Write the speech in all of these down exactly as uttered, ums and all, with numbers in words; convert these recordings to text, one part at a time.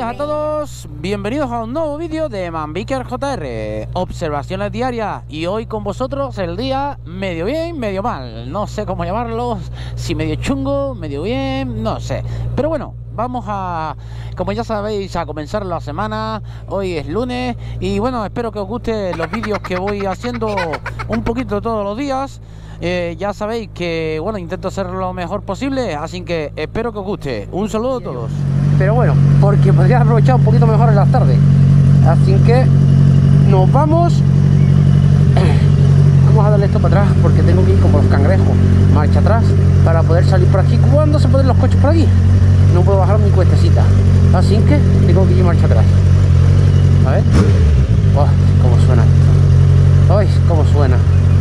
días a todos, bienvenidos a un nuevo vídeo de Manbiker J R, observaciones diarias, y hoy con vosotros el día medio bien, medio mal, no sé cómo llamarlo, si medio chungo, medio bien, no sé, pero bueno, vamos a, como ya sabéis, a comenzar la semana. Hoy es lunes y bueno, espero que os gusten los vídeos que voy haciendo un poquito todos los días. Eh, ya sabéis que bueno, intento hacer lo mejor posible, así que espero que os guste. Un saludo a todos. Pero bueno, porque podría aprovechar un poquito mejor en las tardes. Así que nos vamos. Vamos a darle esto para atrás porque tengo que ir como los cangrejos, marcha atrás, para poder salir por aquí. ¿Cuándo se ponen los coches por aquí? No puedo bajar mi cuestecita, así que tengo que ir marcha atrás. A ver. Oh, cómo suena esto. Ay, cómo suena.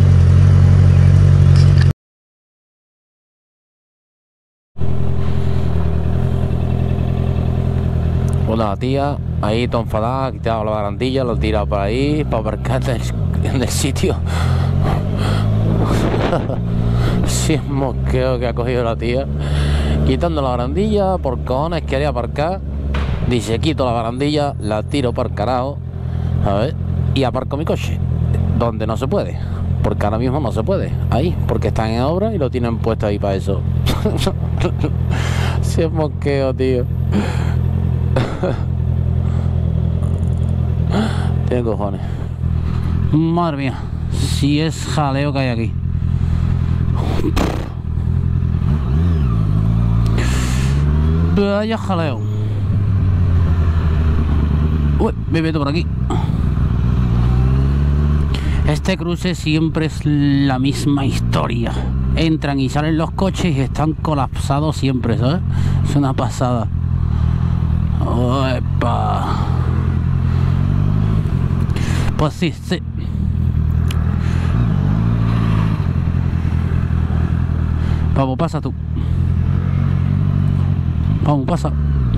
Una tía ahí toda enfadada, ha quitado la barandilla, lo tira por ahí para aparcar en el, en el sitio. Si es mosqueo que ha cogido la tía, quitando la barandilla por cojones, quería aparcar. Dice, quito la barandilla, la tiro para el carajo, a ver, y aparco mi coche donde no se puede, porque ahora mismo no se puede ahí, porque están en obra y lo tienen puesto ahí para eso. Si es mosqueo, tío. Tiene cojones. Madre mía, si es jaleo que hay aquí. Vaya jaleo. Uy, me meto por aquí. Este cruce siempre es la misma historia. Entran y salen los coches y están colapsados siempre, ¿sabes? Es una pasada. Opa. Pues sí, sí. Vamos, pasa tú. Vamos, pasa.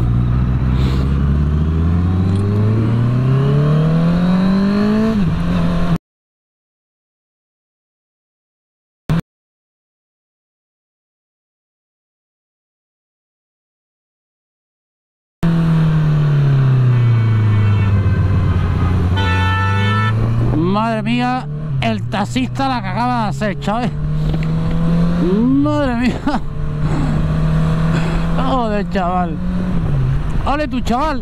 Madre mía, el taxista la que acaba de hacer, chaval. Madre mía. Joder, chaval. ¡Ole tu chaval!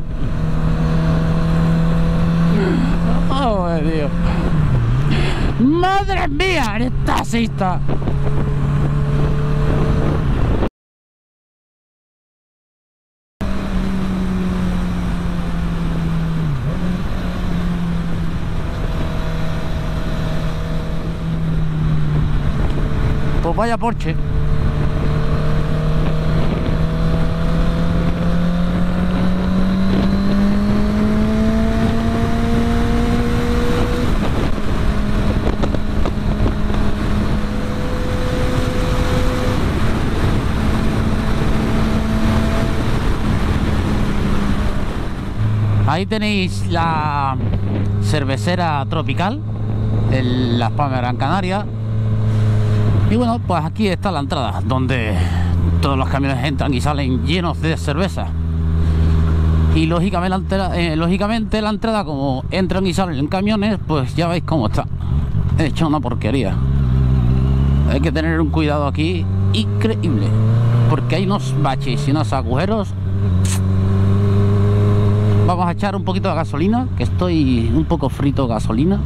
Joder, tío. Madre mía, eres taxista. Pues vaya Porsche. Ahí tenéis la cervecera Tropical en Las Palmas de Gran Canaria. Y bueno, pues aquí está la entrada, donde todos los camiones entran y salen llenos de cerveza. Y lógicamente la entrada, eh, lógicamente la entrada, como entran y salen en camiones, pues ya veis cómo está. He hecho una porquería. Hay que tener un cuidado aquí increíble, porque hay unos baches y unos agujeros. Vamos a echar un poquito de gasolina, que estoy un poco frito de gasolina.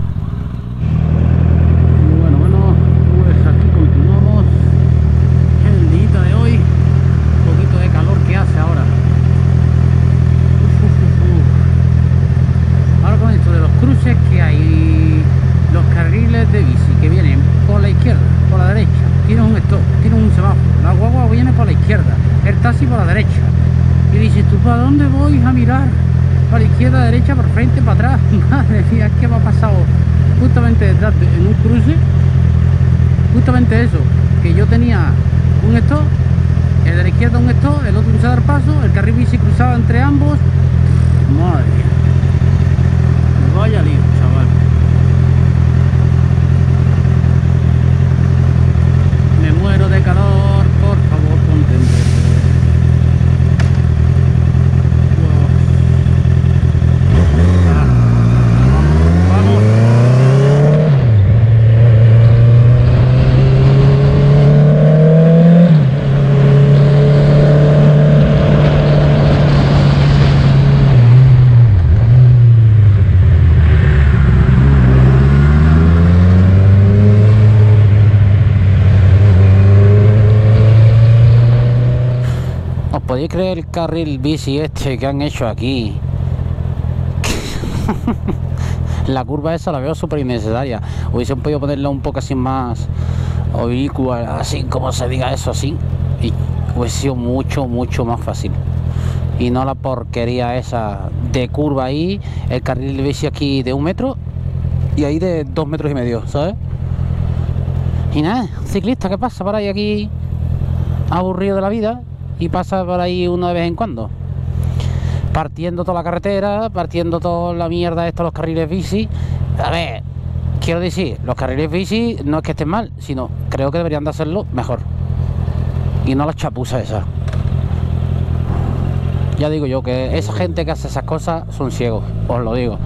Que hay los carriles de bici que vienen por la izquierda, por la derecha, tienen un stop, tienen un semáforo, la guagua viene por la izquierda, el taxi por la derecha, y dices tú, ¿para dónde voy a mirar? Para la izquierda, derecha, por frente, para atrás. Madre mía, es que me ha pasado justamente detrás de, en un cruce, justamente eso, que yo tenía un stop, el de la izquierda un stop, el otro un dar paso, el carril bici cruzaba entre ambos. Madre mía. Vaya lío, chaval. Me muero de calor, por favor, ponte en verde. Wow. cree el carril bici este que han hecho aquí? La curva esa la veo súper innecesaria. Hubiesen podido ponerla un poco así más oblicua, así como se diga eso así, y hubiese sido mucho, mucho más fácil. Y no la porquería esa de curva ahí, el carril de bici aquí de un metro y ahí de dos metros y medio, ¿sabes? Y nada, ciclista que pasa por ahí aquí aburrido de la vida y pasa por ahí uno de vez en cuando, partiendo toda la carretera, partiendo toda la mierda esto, los carriles bici. A ver, quiero decir, los carriles bici no es que estén mal, sino creo que deberían de hacerlo mejor y no las chapuzas esas. Ya digo yo que esa gente que hace esas cosas son ciegos, os lo digo.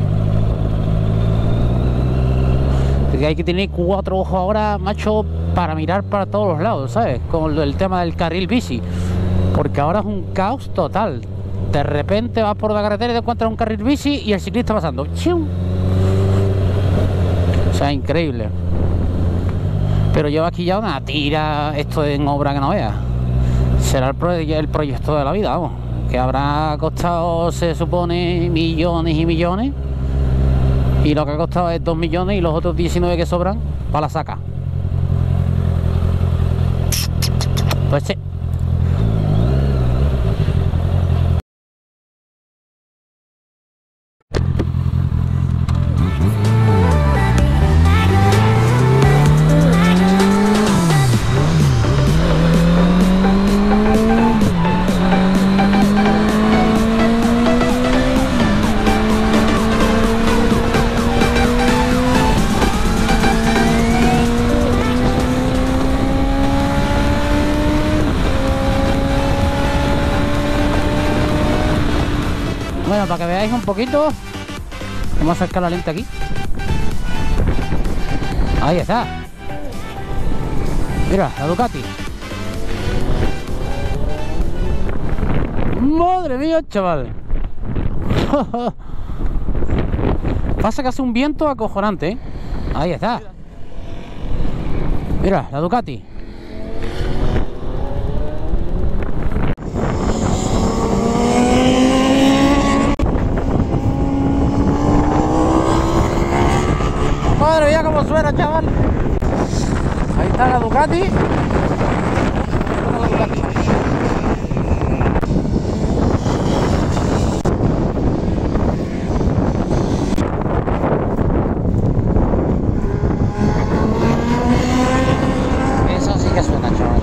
Que hay que tener cuatro ojos ahora, macho, para mirar para todos los lados, ¿sabes? Con el tema del carril bici, porque ahora es un caos total. De repente vas por la carretera y te encuentras un carril bici y el ciclista pasando. ¡Chium! O sea, increíble. Pero lleva aquí ya una tira, esto en obra que no veas. Será el, pro el proyecto de la vida, vamos. Que habrá costado, se supone, millones y millones. Y lo que ha costado es dos millones y los otros diecinueve que sobran para la saca. Pues sí. Bueno, para que veáis un poquito, vamos a acercar la lente aquí. Ahí está. Mira, la Ducati. Madre mía, chaval. Pasa que hace un viento acojonante, ¿eh? Ahí está. Mira, la Ducati. Madre mía, cómo suena, chaval. Ahí está la Ducati. Ahí está la Ducati. Eso sí que suena, chaval.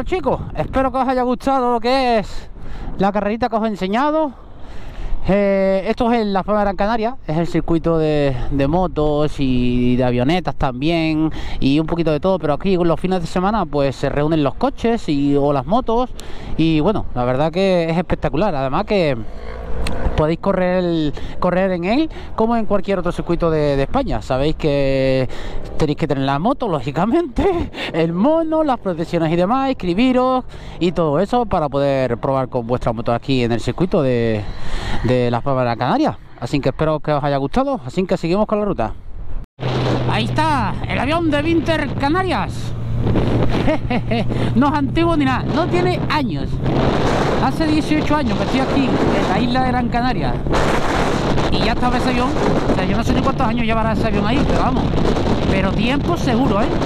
chicos, espero que os haya gustado lo que es la carrerita que os he enseñado. Eh, esto es en la Palma de Gran Canaria, es el circuito de, de motos y de avionetas también, y un poquito de todo, pero aquí los fines de semana pues se reúnen los coches y, o las motos, y bueno, la verdad que es espectacular. Además que podéis correr, correr en él como en cualquier otro circuito de, de España. Sabéis que tenéis que tener la moto, lógicamente, el mono, las protecciones y demás, inscribiros y todo eso para poder probar con vuestra moto aquí en el circuito de, de las Palmas de Gran Canaria. Así que espero que os haya gustado, así que seguimos con la ruta. Ahí está, el avión de Winter Canarias. No es antiguo ni nada, no tiene años. Hace dieciocho años que estoy aquí en la isla de Gran Canaria y ya estaba ese avión. O sea, yo no sé ni cuántos años llevará ese avión ahí, pero vamos, pero tiempo seguro, ¿eh?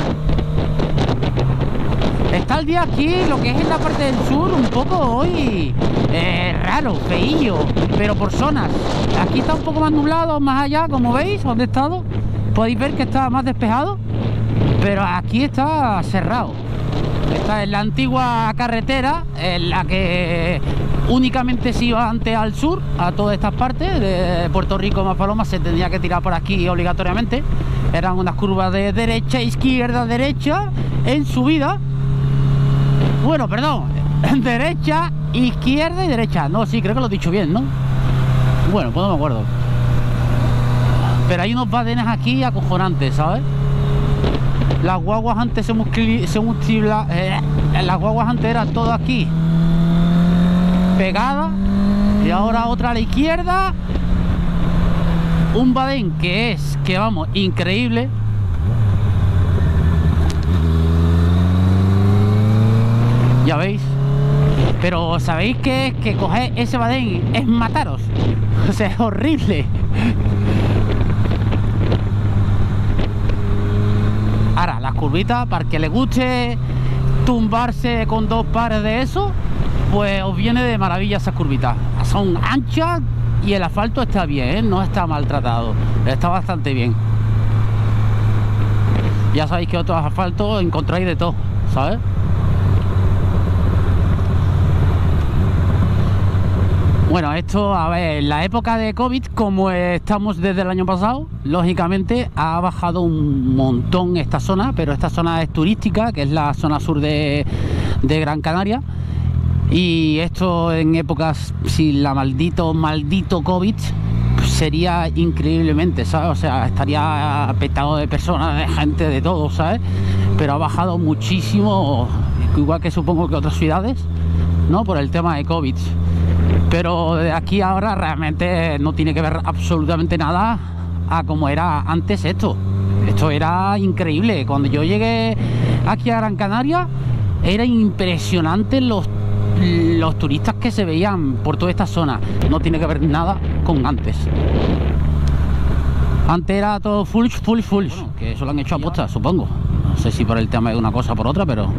Está el día aquí, lo que es en la parte del sur, un poco hoy eh, raro, feillo, pero por zonas. Aquí está un poco más nublado, más allá, como veis, donde he estado, podéis ver que está más despejado, pero aquí está cerrado. Esta es la antigua carretera en la que únicamente se iba antes al sur, a todas estas partes de Puerto Rico, Maspalomas, se tendría que tirar por aquí obligatoriamente. Eran unas curvas de derecha, izquierda, derecha, en subida. Bueno, perdón, derecha, izquierda y derecha. No, sí, creo que lo he dicho bien, ¿no? Bueno, pues no me acuerdo. Pero hay unos badenes aquí acojonantes, ¿sabes? Las guaguas antes se multipla, eh, las guaguas antes eran todo aquí pegada, y ahora otra a la izquierda. Un badén que es, que vamos, increíble. Ya veis. Pero sabéis que es que coger ese badén es mataros. O sea, es horrible. Ahora, las curvitas, para que le guste tumbarse con dos pares de eso, pues os viene de maravilla esas curvitas. Son anchas y el asfalto está bien, ¿eh? No está maltratado, está bastante bien. Ya sabéis que otros asfaltos encontráis de todo, ¿sabes? Bueno, esto, a ver, en la época de COVID, como estamos desde el año pasado, lógicamente ha bajado un montón esta zona, pero esta zona es turística, que es la zona sur de, de Gran Canaria. Y esto en épocas sin la maldito, maldito COVID, pues sería increíblemente, ¿sabes? O sea, estaría petado de personas, de gente, de todo, ¿sabes? Pero ha bajado muchísimo, igual que supongo que otras ciudades, ¿no? Por el tema de COVID. Pero de aquí a ahora realmente no tiene que ver absolutamente nada a como era antes esto. Esto era increíble. Cuando yo llegué aquí a Gran Canaria era impresionante los, los turistas que se veían por toda esta zona. No tiene que ver nada con antes. Antes era todo full, full, full. Bueno, que eso lo han hecho a posta, supongo. No sé si por el tema de una cosa o por otra, pero...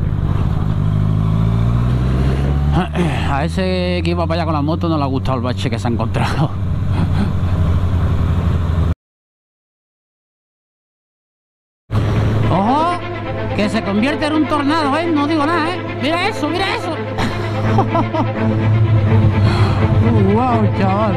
a ese que iba para allá con la moto no le ha gustado el bache que se ha encontrado. ¡Ojo! Que se convierte en un tornado, ¿eh? No digo nada, ¿eh? ¡Mira eso, mira eso! ¡Wow, chaval!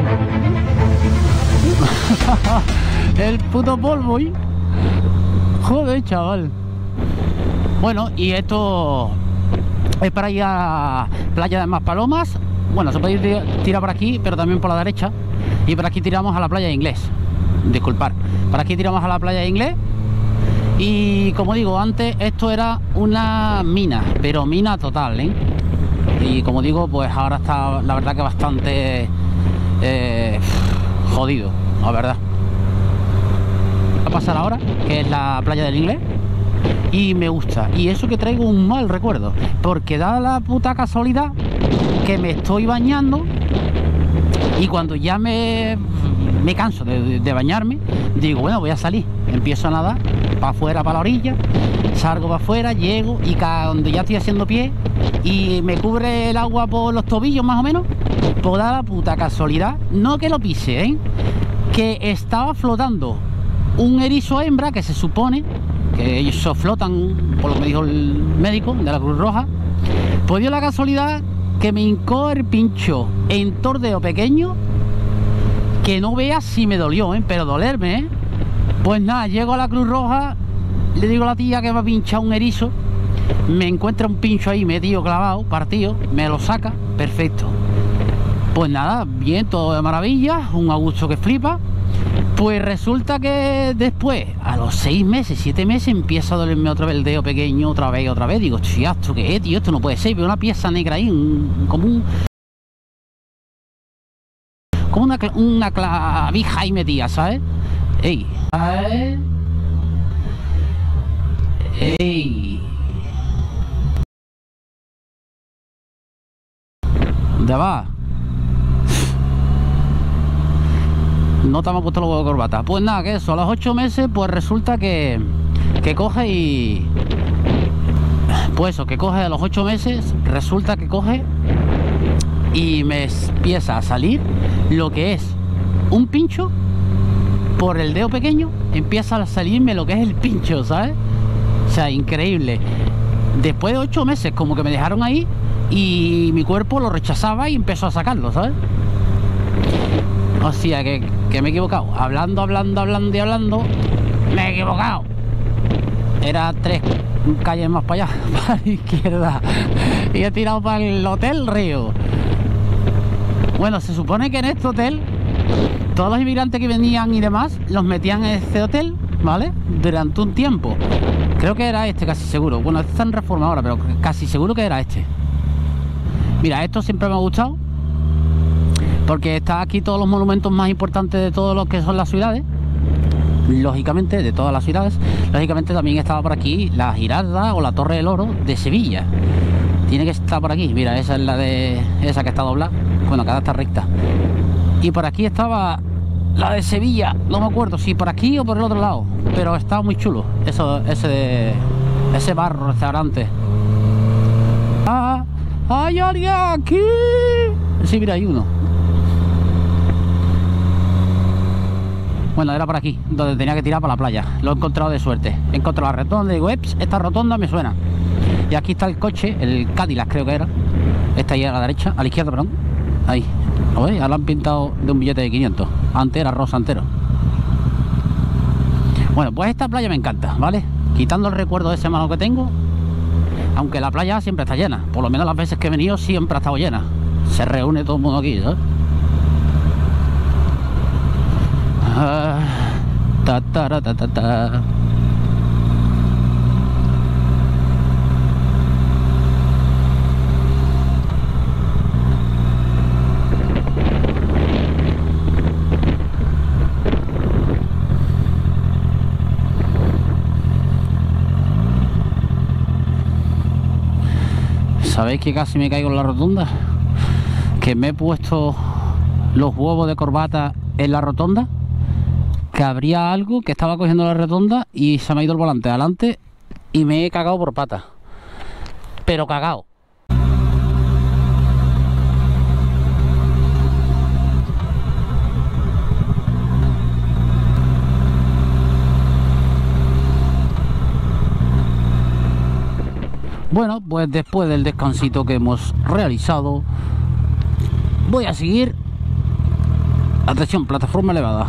El puto polvo, ¿eh? Joder, chaval. Bueno, y esto... es para ir a playa de Maspalomas. Bueno, se puede ir, tirar por aquí, pero también por la derecha. Y por aquí tiramos a la playa de Inglés. Disculpar. Por aquí tiramos a la playa de Inglés. Y como digo, antes esto era una mina, pero mina total, ¿eh? Y como digo, pues ahora está, la verdad que bastante eh, jodido, la verdad. Va a pasar ahora, que es la playa del Inglés. Y me gusta, y eso que traigo un mal recuerdo, porque da la puta casualidad que me estoy bañando y cuando ya me, me canso de, de bañarme, digo, bueno, voy a salir, empiezo a nadar para afuera, para la orilla, salgo para afuera, llego y cuando ya estoy haciendo pie y me cubre el agua por los tobillos más o menos, pues da la puta casualidad, no que lo pise, ¿eh? Que estaba flotando un erizo hembra que se supone que ellos flotan, por lo que me dijo el médico de la Cruz Roja, Pues dio la casualidad que me hincó el pincho en tordeo pequeño, que no veas si me dolió, ¿eh? Pero dolerme, ¿eh? Pues nada, llego a la Cruz Roja, le digo a la tía que me ha pinchado un erizo, me encuentra un pincho ahí metido, clavado, partido, me lo saca, perfecto. Pues nada, bien, todo de maravilla, un a gusto que flipa. Pues resulta que después, a los seis meses, siete meses, empieza a dolerme otra vez el dedo pequeño, otra vez, otra vez. Digo, tío, ¿esto qué es, tío? Esto no puede ser. Veo una pieza negra ahí, un, como un... como una, una clavija ahí metida, ¿sabes? Ey. Ey. ¿Dónde va? No te hemos puesto los huevos de corbata. Pues nada, que eso, a los ocho meses, pues resulta que, que coge y... Pues eso, que coge a los ocho meses, resulta que coge y me empieza a salir lo que es un pincho por el dedo pequeño, empieza a salirme lo que es el pincho, ¿sabes? O sea, increíble. Después de ocho meses, como que me dejaron ahí y mi cuerpo lo rechazaba y empezó a sacarlo, ¿sabes? O sea, que, que me he equivocado. Hablando, hablando, hablando y hablando, me he equivocado. Era tres calles más para allá, para la izquierda. Y he tirado para el Hotel Río. Bueno, se supone que en este hotel, todos los inmigrantes que venían y demás, los metían en este hotel, ¿vale? Durante un tiempo. Creo que era este, casi seguro. Bueno, este está en reforma ahora, pero casi seguro que era este. Mira, esto siempre me ha gustado, porque está aquí todos los monumentos más importantes de todos los que son las ciudades. Lógicamente, de todas las ciudades. Lógicamente también estaba por aquí la Giralda o la Torre del Oro de Sevilla. Tiene que estar por aquí. Mira, esa es la de... esa que está doblada. Bueno, cada está recta. Y por aquí estaba la de Sevilla. No me acuerdo si por aquí o por el otro lado. Pero estaba muy chulo. Eso, ese de... ese bar, restaurante. ¡Ah! ¡Hay alguien aquí! Sí, mira, hay uno. Bueno, era por aquí, donde tenía que tirar para la playa. Lo he encontrado de suerte. He encontrado la rotonda y digo, eps, esta rotonda me suena. Y aquí está el coche, el Cadillac creo que era. Esta ahí a la derecha, a la izquierda, perdón. Ahí. ¿Lo veis? Ahora lo han pintado de un billete de quinientos. Antes era rosa entero. Bueno, pues esta playa me encanta, ¿vale? Quitando el recuerdo de ese malo que tengo. Aunque la playa siempre está llena. Por lo menos las veces que he venido siempre ha estado llena. Se reúne todo el mundo aquí, ¿sabes? Ah, ta, ta, ta, ta, ta. ¿Sabéis que casi me caigo en la rotonda? Que me he puesto los huevos de corbata en la rotonda, que habría algo que estaba cogiendo la rotonda y se me ha ido el volante adelante y me he cagado por pata. Pero cagado. Bueno, pues después del descansito que hemos realizado, voy a seguir. Atención, plataforma elevada.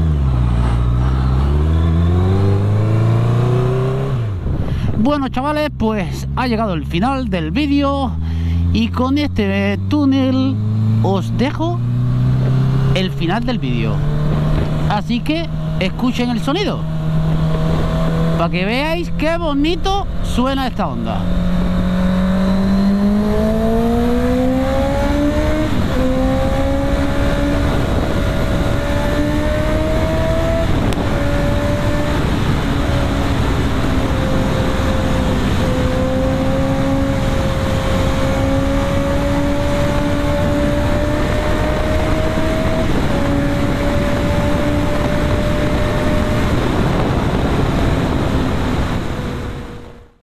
Bueno, chavales, pues ha llegado el final del vídeo y con este túnel os dejo el final del vídeo. Así que escuchen el sonido para que veáis qué bonito suena esta onda.